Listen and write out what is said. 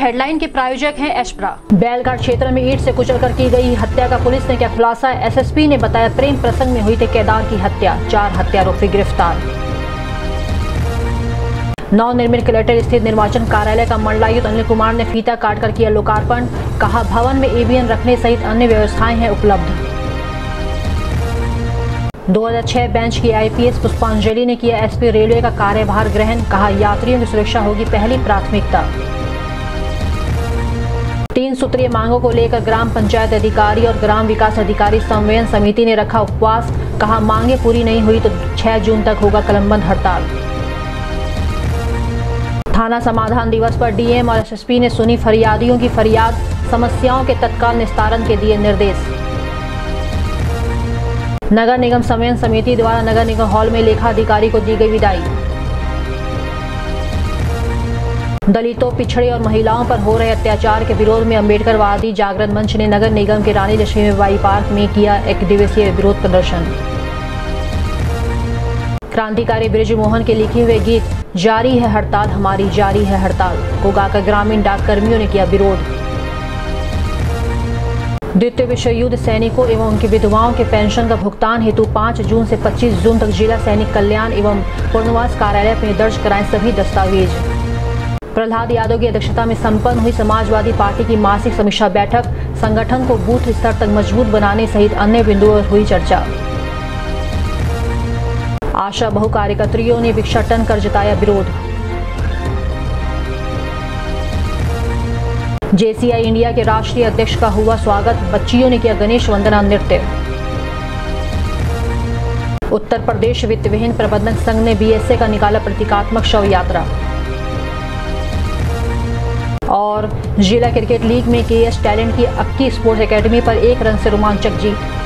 Headline के प्रायोजक हैं एशप्रा। बैलघाट क्षेत्र में ईंट से कुचलकर की गई हत्या का पुलिस ने किया खुलासा। एसएसपी ने बताया प्रेम प्रसंग में हुई थी केदार की हत्या, 4 हत्यारोपी गिरफ्तार। नवनिर्मित कलेक्टर स्थित निर्वाचन कार्यालय का मंडलायुक्त अनिल कुमार ने फीता काटकर किया लोकार्पण। कहा भवन में ईवीएम रखने सहित अन्य व्यवस्थाएं हैं उपलब्ध। 2006 बैच की आईपीएस पुष्पांजलि ने किया एसपी रेलवे का कार्यभार ग्रहण। कहा यात्रियों की सुरक्षा होगी पहली प्राथमिकता। 3 सूत्रीय मांगों को लेकर ग्राम पंचायत अधिकारी और ग्राम विकास अधिकारी समन्वय समिति ने रखा उपवास। कहा मांगे पूरी नहीं हुई तो 6 जून तक होगा कलमबंद हड़ताल। थाना समाधान दिवस पर डीएम और एसएसपी ने सुनी फरियादियों की फरियाद, समस्याओं के तत्काल निस्तारण के दिए निर्देश। नगर निगम समन्वय समिति द्वारा नगर निगम हॉल में लेखा अधिकारी को दी गई विदाई। दलितों, पिछड़े और महिलाओं पर हो रहे अत्याचार के विरोध में अम्बेडकरवादी जागरण मंच ने नगर निगम के रानी लक्ष्मीबाई पार्क में किया 1 दिवसीय विरोध प्रदर्शन। क्रांतिकारी बृज मोहन के लिखे हुए गीत जारी है हड़ताल हमारी जारी है हड़ताल को गाकर ग्रामीण डाक कर्मियों ने किया विरोध। द्वितीय विश्व युद्ध सैनिकों एवं उनकी विधवाओं के पेंशन का भुगतान हेतु 5 जून से 25 जून तक जिला सैनिक कल्याण एवं पुनर्वास कार्यालय में दर्ज कराएं सभी दस्तावेज। प्रहलाद यादव की अध्यक्षता में संपन्न हुई समाजवादी पार्टी की मासिक समीक्षा बैठक। संगठन को बूथ स्तर तक मजबूत बनाने सहित अन्य बिंदुओं पर हुई चर्चा। आशा बहु कार्यकर्त्रियों ने भिक्षाटन कर जताया विरोध। जेसीआई इंडिया के राष्ट्रीय अध्यक्ष का हुआ स्वागत, बच्चियों ने किया गणेश वंदना नृत्य। उत्तर प्रदेश वित्त विहीन प्रबंधक संघ ने बीएसए का निकाला प्रतीकात्मक शव यात्रा। और जिला क्रिकेट लीग में केएस टैलेंट की अक्की स्पोर्ट्स एकेडमी पर 1 रन से रोमांचक जीत।